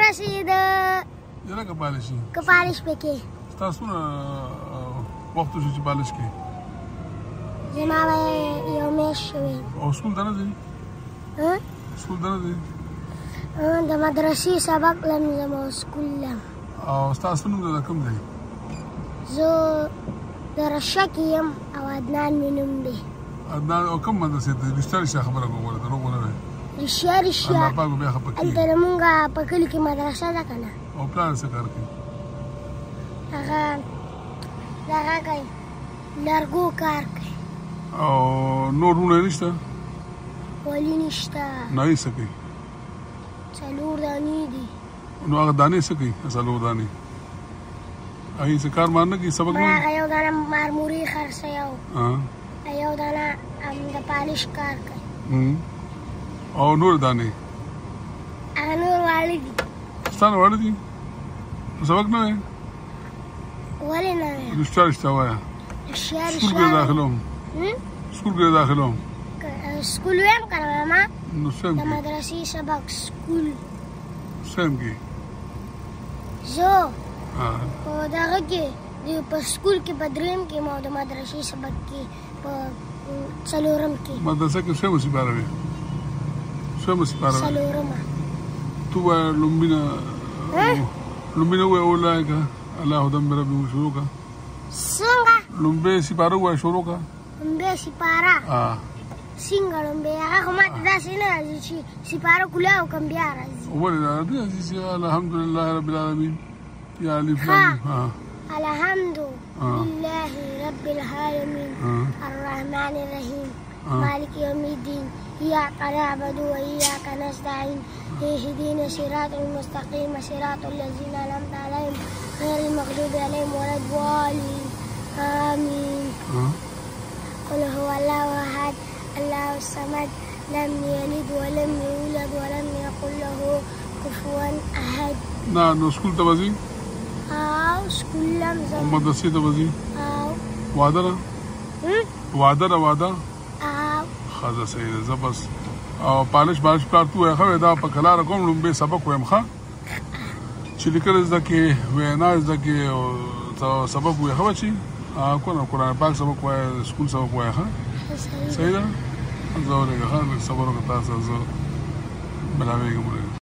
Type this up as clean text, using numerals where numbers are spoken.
ورسېده یاره که پالش شي که پالش پکې ستاسو څومره وخت وشو چې پالش کړې زما به یو میاشت شوې او سکول ته نه ځې سکول ته نه ځې د مدرسې سبق لم ځم او سکول لم او ستاسو نوم د کوم دی زه د رشا کې یم او عدنان مې نوم دی عدنان او کوم مدرسې ته رښتیا رښتیا خبره کوم ولې دروغ ونه وایې رښتیا رښتیا الله پاک به بیا خفه کېږي هلته زمونږ په کلي کې مدرسه ده که نه او پلار څه کار کوي هغه دغه کوي لرګو کار کوي او نور وروڼه یې نشته ولي نشته نایي څه کوي 4 دانې دي نو هغه دانې څه کوي 4 دانې هغې څه کار مار نه کوي سبق نه هغه یو دانه مارموري خرڅوي یو دانه د پالش کار کوي او نور دانې هغه نور واړه دي ستا نه واړه دي سبق نه وایې ولې نه وایم رښتیا رښتیا وایه رښتیا سکول کې داخله وم سکول کې داخله وم سکول ویم که نه ماما نو سیم د کې مدرسې سبق سکول سیم کې زه په دغه کې په سکول کې په 3م کې ما د مدرسې سبق کې په 4م کې مدرسه کې سیم سپاره وې سیم سپاره وې 4مه تو وایه لومبینه وایه اولایکه الله هدم بربي شروع کا څنګه لومبه سپاره وایه شروع کا لومبه سپاره څنګه لومبه هغه خو ماته داسې نه راځي چې سپاره کولاو کم بیا راځي ولې راځي چې الحمدلله رب العالمین یا الف لام الحمد لله رب العالمين الرحمن الرحيم مالك يوم الدين إياك نعبد وإياك نستعين اهدنا الصراط المستقيم صراط الذين أنعمت عليهم غير المغضوب عليهم ولا الضالين آمين قل هو الله أحد الله الصمد لم يلد ولم يولد ولم يكن له كفوا أحد نو سکول ته وځي سکول لم ځم مدرسې ته وځي واده ده واده ښه صحیح ده زه بس او پالش پلار تو وایه ښه وایې دا په کلاره کوم لومبې سبق وایم ښه چې لیکل زده کړې وینا زده کړې او سبق وایې ښه بچي قرآن پاک سبق وایه سکول سبق وایه ښه صحیح ده زه ولېږه ښه لږ صبر وکړه تا سره زه بلاوېږم